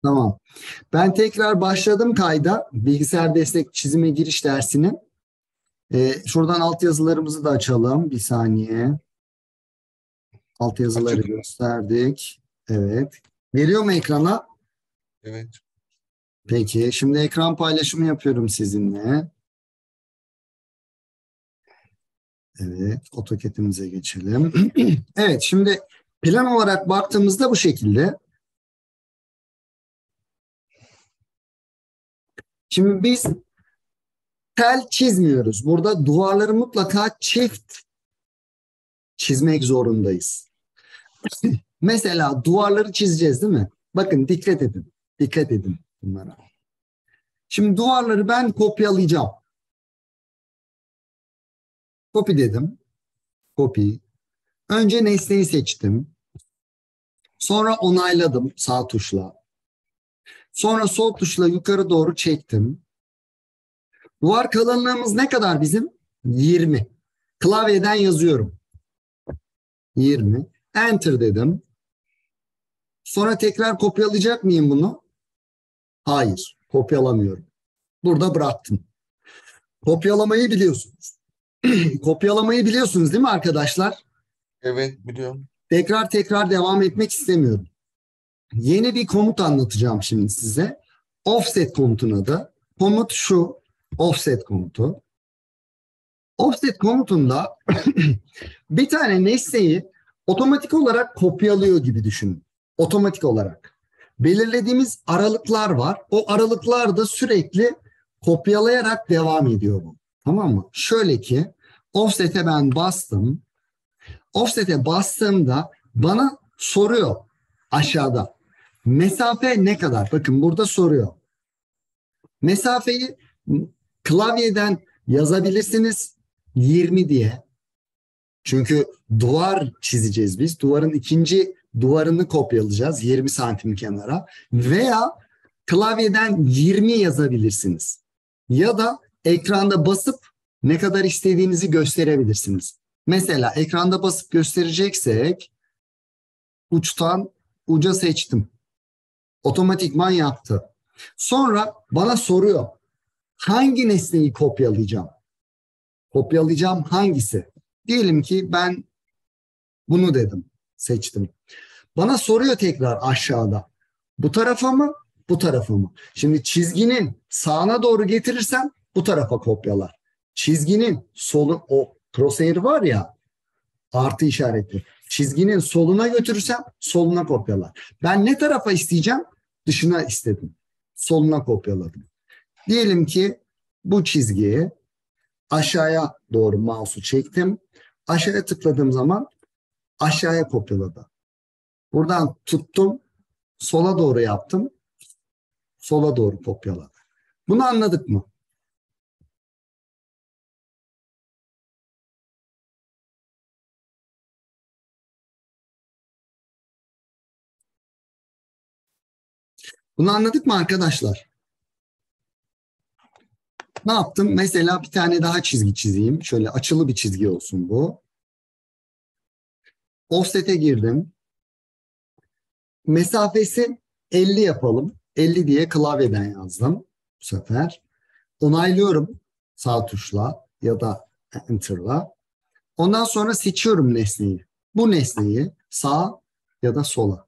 Tamam. Ben tekrar başladım kayda. Bilgisayar destek çizime giriş dersini. Şuradan altyazılarımızı da açalım. Bir saniye. Altyazıları Açık. gösterdik. Evet. Geliyor mu ekrana? Evet. Peki. Şimdi ekran paylaşımı yapıyorum sizinle. Evet. AutoCAD'imize geçelim. Evet. Şimdi plan olarak baktığımızda bu şekilde. Şimdi biz tel çizmiyoruz. Burada duvarları mutlaka çift çizmek zorundayız. Mesela duvarları çizeceğiz değil mi? Bakın dikkat edin. Dikkat edin bunlara. Şimdi duvarları ben kopyalayacağım. Copy dedim. Copy. Önce nesneyi seçtim. Sonra onayladım sağ tuşla. Sonra sol tuşla yukarı doğru çektim. Duvar kalınlığımız ne kadar bizim? 20. Klavyeden yazıyorum. 20. Enter dedim. Sonra tekrar kopyalayacak mıyım bunu? Hayır. Kopyalamıyorum. Burada bıraktım. Kopyalamayı biliyorsunuz. Kopyalamayı biliyorsunuz değil mi arkadaşlar? Evet, biliyorum. Tekrar tekrar devam etmek istemiyorum. Yeni bir komut anlatacağım şimdi size. Offset komutun adı. Komut şu. Offset komutu. Offset komutunda bir tane nesneyi otomatik olarak kopyalıyor gibi düşünün. Otomatik olarak. Belirlediğimiz aralıklar var. O aralıklarda sürekli kopyalayarak devam ediyor bu. Tamam mı? Şöyle ki offset'e ben bastım. Offset'e bastığımda bana soruyor aşağıda. Mesafe ne kadar? Bakın burada soruyor. Mesafeyi klavyeden yazabilirsiniz 20 diye. Çünkü duvar çizeceğiz biz. Duvarın ikinci duvarını kopyalayacağız 20 santim kenara. Veya klavyeden 20 yazabilirsiniz. Ya da ekranda basıp ne kadar istediğinizi gösterebilirsiniz. Mesela ekranda basıp göstereceksek uçtan uca seçtim. Otomatikman yaptı. Sonra bana soruyor. Hangi nesneyi kopyalayacağım? Kopyalayacağım hangisi? Diyelim ki ben bunu dedim. Seçtim. Bana soruyor tekrar aşağıda. Bu tarafa mı? Bu tarafa mı? Şimdi çizginin sağına doğru getirirsem bu tarafa kopyalar. Çizginin solu o crosshair var ya artı işareti. Çizginin soluna götürürsem soluna kopyalar. Ben ne tarafa isteyeceğim? Dışına istedim. Soluna kopyaladım. Diyelim ki bu çizgiyi aşağıya doğru mouse'u çektim. Aşağıya tıkladığım zaman aşağıya kopyaladı. Buradan tuttum, sola doğru yaptım, sola doğru kopyaladı. Bunu anladık mı? Bunu anladık mı arkadaşlar? Ne yaptım? Mesela bir tane daha çizgi çizeyim. Şöyle açılı bir çizgi olsun bu. Offset'e girdim. Mesafesi 50 yapalım. 50 diye klavyeden yazdım bu sefer. Onaylıyorum sağ tuşla ya da enter'la. Ondan sonra seçiyorum nesneyi. Bu nesneyi sağ ya da sola.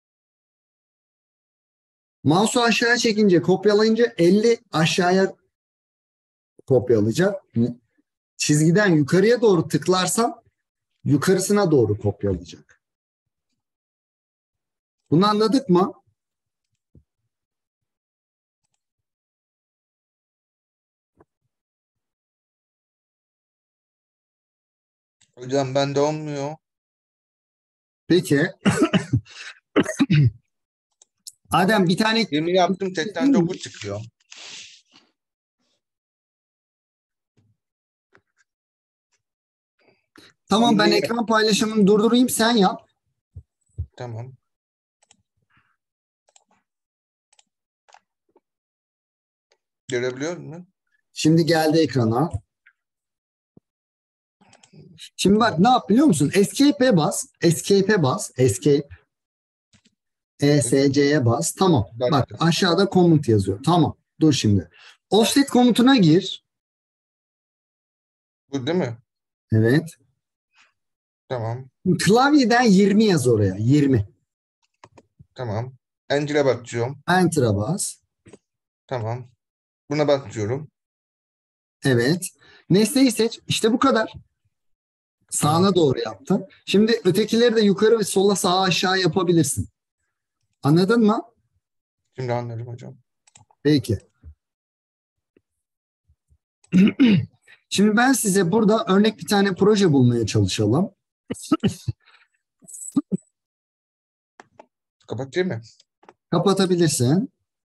Mouse'u aşağıya çekince kopyalayınca 50 aşağıya kopyalayacak. Çizgiden yukarıya doğru tıklarsam yukarısına doğru kopyalayacak. Bunu anladık mı? Hocam bende olmuyor. Peki. Adem bir tane 20 yaptım, 89 çıkıyor. Tamam ben 20 ekran paylaşımını durdurayım sen yap. Tamam. Görebiliyor musun? Şimdi geldi ekrana. Şimdi bak ne yap biliyor musun? Escape'e bas. Escape'e bas. Escape. ESC'ye bas. Tamam. Bak Bastım. aşağıda komut yazıyor. Tamam. Dur şimdi. Offset komutuna gir. Bu değil mi? Evet. Tamam. Klavyeden 20 yaz oraya. 20. Tamam. Enter'e basıyorum. Enter'a bas. Tamam. Buna basıyorum. Evet. Nesneyi seç. İşte bu kadar. Tamam. Sağına doğru yaptın. Şimdi ötekileri de yukarı ve sola sağa aşağı yapabilirsin. Anladın mı? Şimdi anladım hocam. Peki. Şimdi ben size burada örnek bir tane proje bulmaya çalışalım. Kapatayım mı? Kapatabilirsin.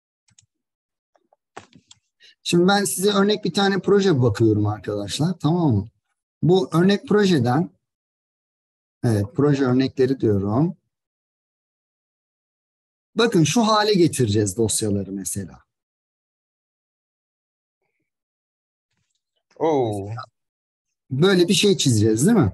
Şimdi ben size örnek bir tane proje bakıyorum arkadaşlar. Tamam mı? Bu örnek projeden, evet, proje örnekleri diyorum. Bakın şu hale getireceğiz dosyaları mesela. Oo. Böyle bir şey çizeceğiz değil mi?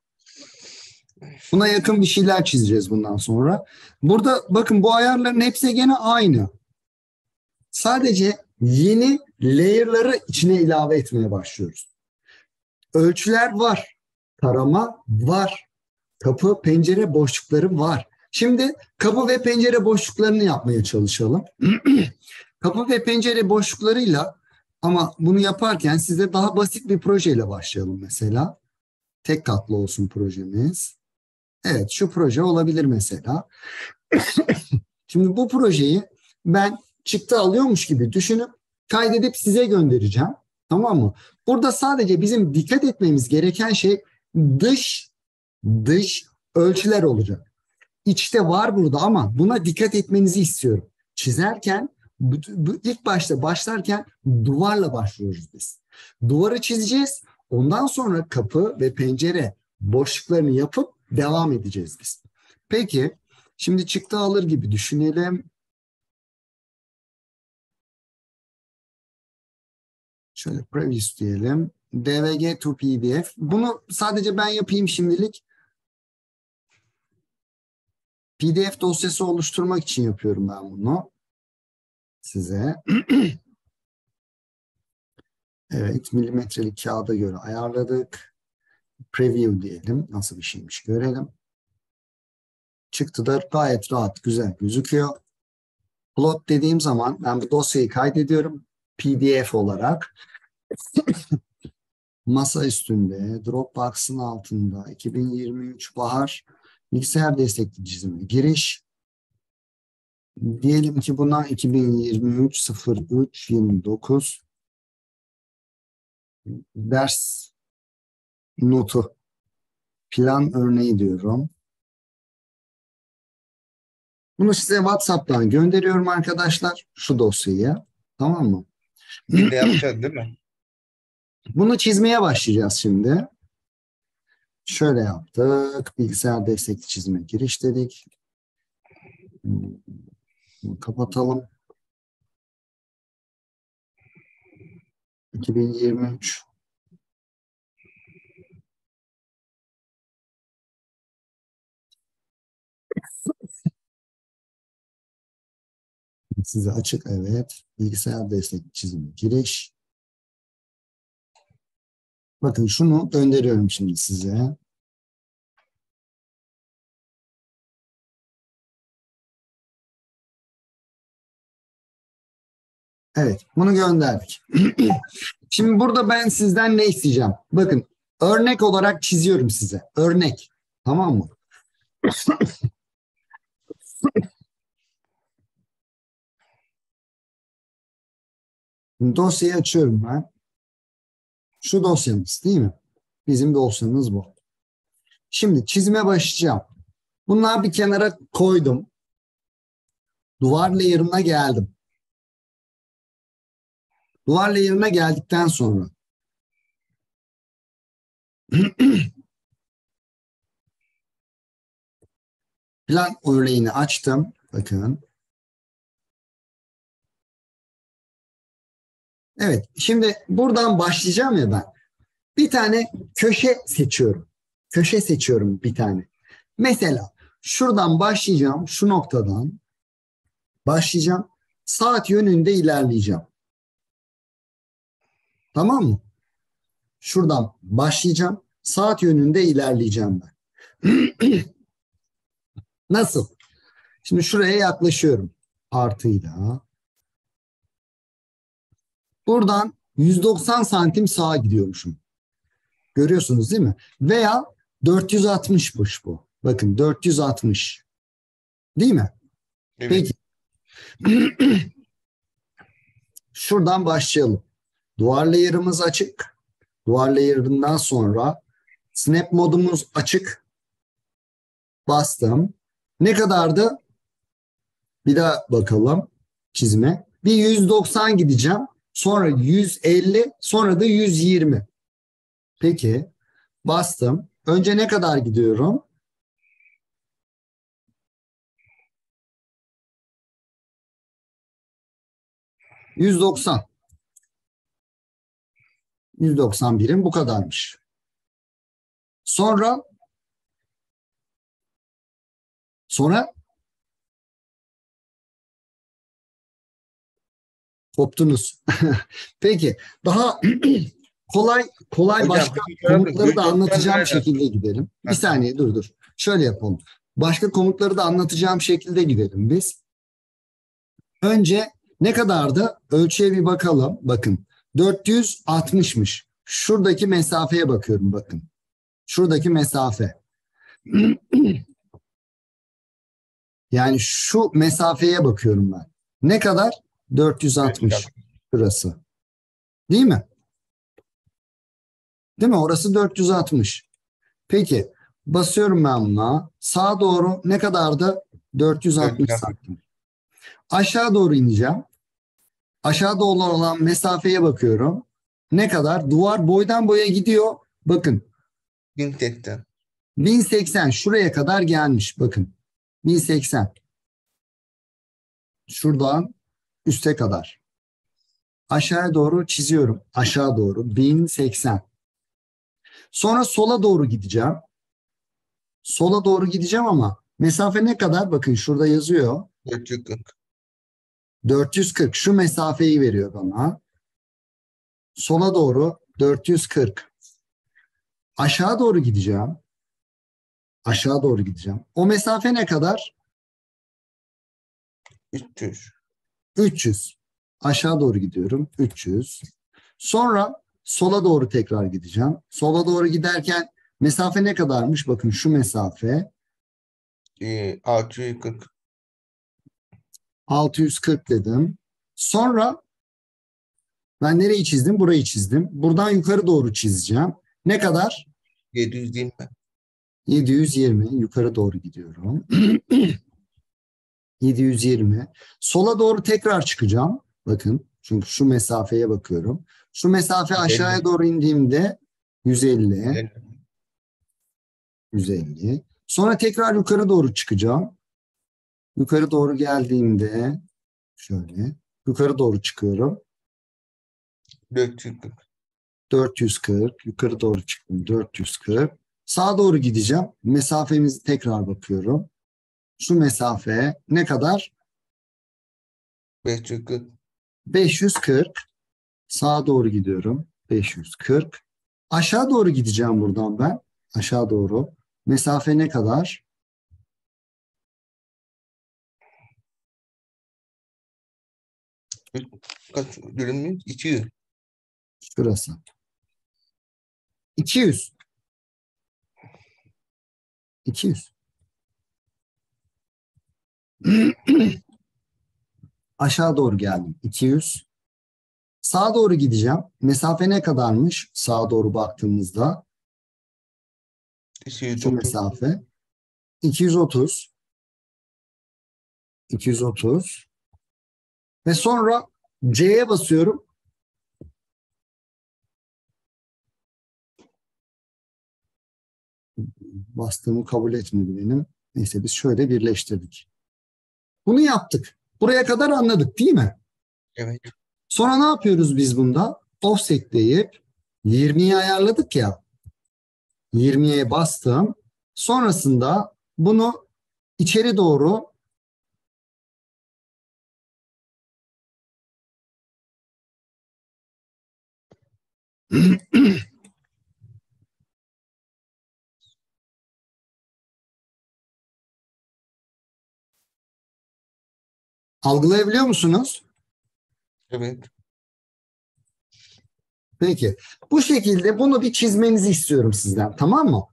Buna yakın bir şeyler çizeceğiz bundan sonra. Burada bakın bu ayarların hepsi gene aynı. Sadece yeni layer'ları içine ilave etmeye başlıyoruz. Ölçüler var. Tarama var. Kapı, pencere boşlukları var. Şimdi kapı ve pencere boşluklarını yapmaya çalışalım. Kapı ve pencere boşluklarıyla, ama bunu yaparken size daha basit bir projeyle başlayalım mesela. Tek katlı olsun projemiz. Evet, şu proje olabilir mesela. Şimdi bu projeyi ben çıktı alıyormuş gibi düşünüp kaydedip size göndereceğim. Tamam mı? Burada sadece bizim dikkat etmemiz gereken şey dış ölçüler olacak. İçte var burada ama buna dikkat etmenizi istiyorum. Çizerken ilk başlarken duvarla başlıyoruz biz. Duvarı çizeceğiz. Ondan sonra kapı ve pencere boşluklarını yapıp devam edeceğiz biz. Peki şimdi çıktı alır gibi düşünelim. Şöyle previous diyelim. DVG to PDF. Bunu sadece ben yapayım şimdilik. PDF dosyası oluşturmak için yapıyorum ben bunu size. Evet, milimetrelik kağıda göre ayarladık. Preview diyelim. Nasıl bir şeymiş görelim. Çıktı da gayet rahat, güzel gözüküyor. Plot dediğim zaman ben bu dosyayı kaydediyorum. PDF olarak. Masa üstünde, Dropbox'ın altında 2023 bahar bilgisayar destekli çizime giriş. Diyelim ki buna 2023 03 29 ders notu, plan örneği diyorum. Bunu size WhatsApp'tan gönderiyorum arkadaşlar. Şu dosyayı. Tamam mı? Bir de yapacağız değil mi? Bunu çizmeye başlayacağız şimdi. Şöyle yaptık. Bilgisayar destekli çizime giriş dedik. Bunu kapatalım. 2023 size açık, evet. Bilgisayar destekli çizime giriş. Bakın şunu gönderiyorum şimdi size. Evet, bunu gönderdik. Şimdi burada ben sizden ne isteyeceğim? Bakın, örnek olarak çiziyorum size. Örnek. Tamam mı? Dosyayı açıyorum ben. Şu dosyamız değil mi? Bizim dosyamız bu. Şimdi çizime başlayacağım. Bunları bir kenara koydum. Duvar layer'ına geldim. Duvar layer'ına geldikten sonra plan örneğini açtım. Bakın. Evet. Şimdi buradan başlayacağım ya ben. Bir tane köşe seçiyorum. Köşe seçiyorum bir tane. Mesela şuradan başlayacağım, şu noktadan. Başlayacağım. Saat yönünde ilerleyeceğim. Tamam mı? Şuradan başlayacağım. Saat yönünde ilerleyeceğim ben. Nasıl? Şimdi şuraya yaklaşıyorum. Artıyla. Buradan 190 santim sağa gidiyormuşum. Görüyorsunuz değil mi? Veya 460'mış bu. Bakın 460. Değil mi? Evet. Peki. Şuradan başlayalım. Duvar layer'ımız açık. Duvar layer'ından sonra snap modumuz açık. Bastım. Ne kadardı? Bir daha bakalım çizime. Bir 190 gideceğim. Sonra 150, sonra da 120. Peki. Bastım. Önce ne kadar gidiyorum? %90. 190 birim bu kadarmış. Sonra koptunuz. Peki daha kolay Hocam, başka bir şey komutları da 190 anlatacağım nereden? şekilde gidelim. Bir Heh. saniye dur. Şöyle yapalım. Başka komutları da anlatacağım şekilde gidelim biz. Önce ne kadardı? Ölçüye bir bakalım. Bakın 460'mış. Şuradaki mesafeye bakıyorum bakın. Şuradaki mesafe. Yani şu mesafeye bakıyorum ben. Ne kadar? 460 şurası. Değil mi? Değil mi? Orası 460. Peki basıyorum ben buna. Sağa doğru ne kadardı? 460 santim. Aşağı doğru ineceğim. Aşağı doğru olan mesafeye bakıyorum. Ne kadar? Duvar boydan boya gidiyor. Bakın 1080. 1080 şuraya kadar gelmiş. Bakın 1080. Şuradan üste kadar. Aşağıya doğru çiziyorum. Aşağı doğru 1080. Sonra sola doğru gideceğim. Sola doğru gideceğim ama mesafe ne kadar? Bakın şurada yazıyor. 440. 440 şu mesafeyi veriyor bana. Sola doğru 440. Aşağı doğru gideceğim. Aşağı doğru gideceğim. O mesafe ne kadar? 300. 300. Aşağı doğru gidiyorum. 300. Sonra sola doğru tekrar gideceğim. Sola doğru giderken mesafe ne kadarmış? Bakın şu mesafe 640. 640 dedim. Sonra ben nereyi çizdim? Burayı çizdim. Buradan yukarı doğru çizeceğim. Ne kadar? 720. 720. Yukarı doğru gidiyorum. 720. Sola doğru tekrar çıkacağım. Bakın çünkü şu mesafeye bakıyorum. Şu mesafe aşağıya doğru indiğimde 150. 150. Sonra tekrar yukarı doğru çıkacağım. Yukarı doğru geldiğimde şöyle yukarı doğru çıkıyorum. 440. 440. Yukarı doğru çıktım. 440. Sağa doğru gideceğim. Mesafemizi tekrar bakıyorum. Şu mesafe ne kadar? 540. 540. Sağa doğru gidiyorum. 540. Aşağı doğru gideceğim buradan ben. Aşağı doğru. Mesafe ne kadar? Kaç dönüm? 200. Şurası. 200. 200. Aşağı doğru geldim. 200. Sağa doğru gideceğim. Mesafe ne kadarmış? Sağa doğru baktığımızda şu 230. mesafe 230. 230. Ve sonra C'ye basıyorum. Bastığımı kabul etmedi benim. Neyse biz şöyle birleştirdik. Bunu yaptık. Buraya kadar anladık değil mi? Evet. Sonra ne yapıyoruz biz bunda? Offset deyip 20'yi ayarladık ya. 20'ye bastım. Sonrasında bunu içeri doğru Algılayabiliyor musunuz? Evet. Peki. Bu şekilde bunu bir çizmenizi istiyorum sizden. Tamam mı?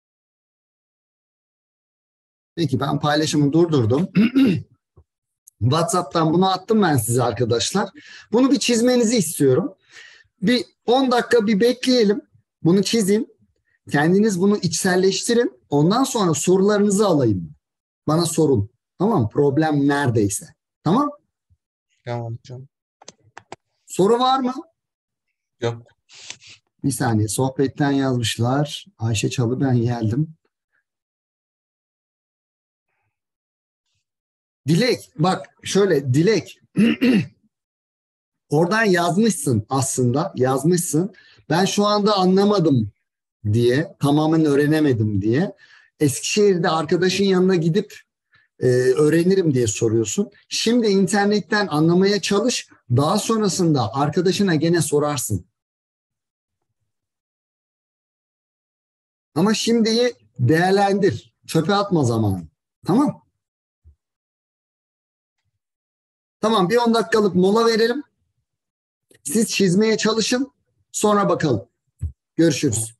Peki ben paylaşımı durdurdum. WhatsApp'tan bunu attım ben size arkadaşlar. Bunu bir çizmenizi istiyorum. Bir 10 dakika bir bekleyelim. Bunu çizin. Kendiniz bunu içselleştirin. Ondan sonra sorularınızı alayım. Bana sorun. Tamam mı? Problem neredeyse. Tamam. Tamam hocam. Soru var mı? Yok. Bir saniye. Sohbetten yazmışlar. Ayşe Çalı ben geldim. Dilek bak şöyle Dilek oradan yazmışsın aslında yazmışsın. Ben şu anda anlamadım diye tamamen öğrenemedim diye. Eskişehir'de arkadaşın yanına gidip öğrenirim diye soruyorsun. Şimdi internetten anlamaya çalış. Daha sonrasında arkadaşına gene sorarsın. Ama şimdiyi değerlendir. Çöpe atma zamanı. Tamam. Tamam bir 10 dakikalık mola verelim. Siz çizmeye çalışın. Sonra bakalım. Görüşürüz.